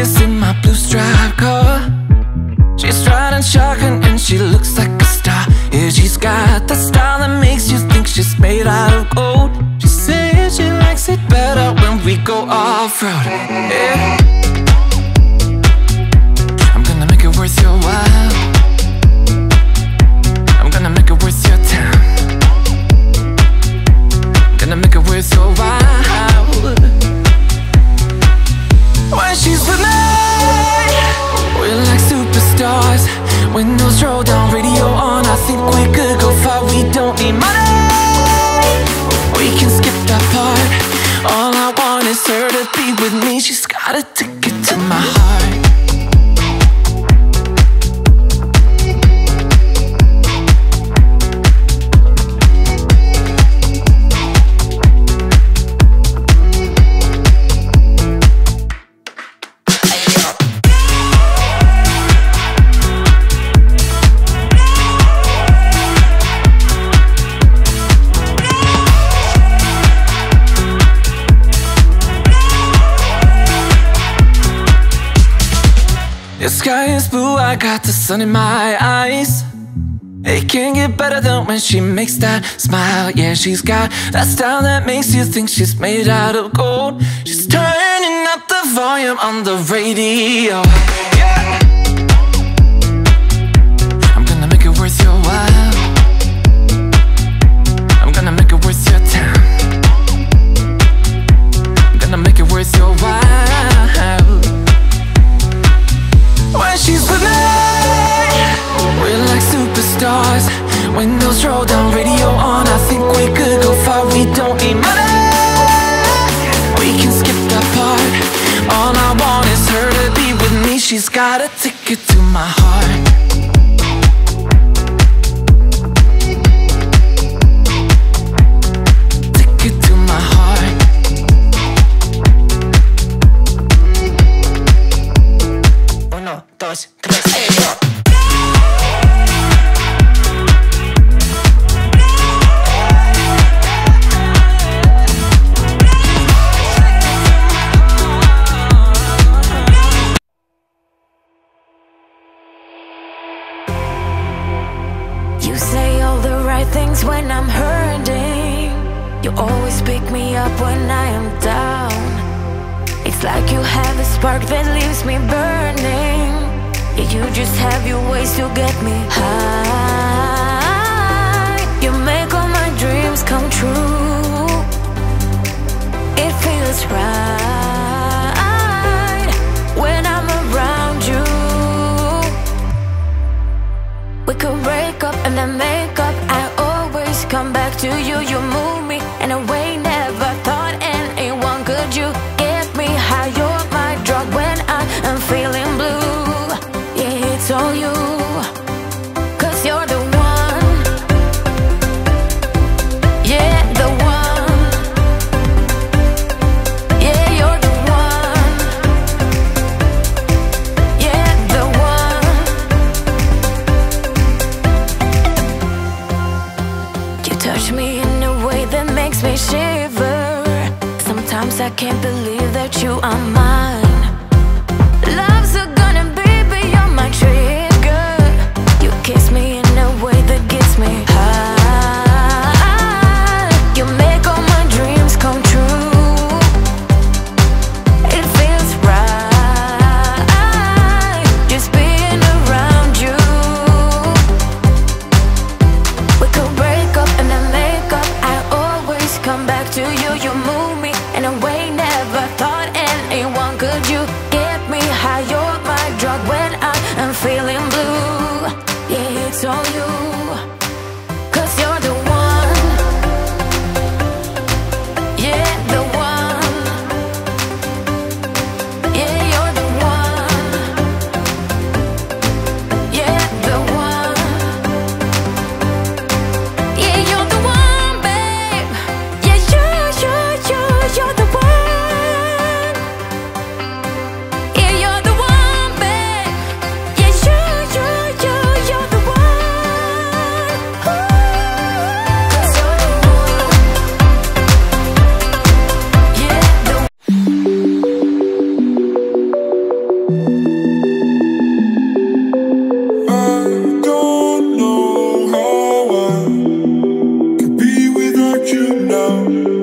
Vegas in my blue striped car. She's riding shotgun and she looks like a star. Yeah, she's got the style that makes you think she's made out of gold. She says she likes it better when we go off-road. Yeah, I'm gonna make it worth your while. I'm gonna make it worth your time. I'm gonna make it worth your while. When she's with me, we're like superstars. Windows roll down, radio on. I think we could go far. We don't need money, we can skip that part. All I want is her to be with me. She's got a ticket to my heart. The sky is blue, I got the sun in my eyes. It can't get better than when she makes that smile. Yeah, she's got that style that makes you think she's made out of gold. She's turning up the volume on the radio. Yeah, I'm gonna make it worth your while. I'm gonna make it worth your time. I'm gonna make it worth your while. When she's with me, we're like superstars. Windows roll down, radio on. I think we could go far. We don't need money, we can skip that part. All I want is her to be with me. She's got a ticket to my heart. Ticket to my heart. Uno, dos, tres, yo. You say all the right things when I'm hurting. You always pick me up when I am down. It's like you have a spark that leaves me burning. Yeah, you just have your ways to get me high. You make all my dreams come true. It feels right when I'm around you. We could break up and then make up. I always come back to you. You move me in a way never thought anyone could. You get me high, you're my drug when I am feeling blue. Yeah, it's all you, 'cause you're the one. Yeah, the one. Yeah, you're the one. Yeah, the one. You touch me in a way that makes me shiver. Sometimes I can't believe that you are mine. Love's gonna be beyond my trigger. You kiss me in a way that gets me high. You make all my dreams come true. It feels right just being around you. We could break up and then make up. I always come back to you. You move me in a way never thought anyone could. You get me high, you're my drug when I am feeling you know.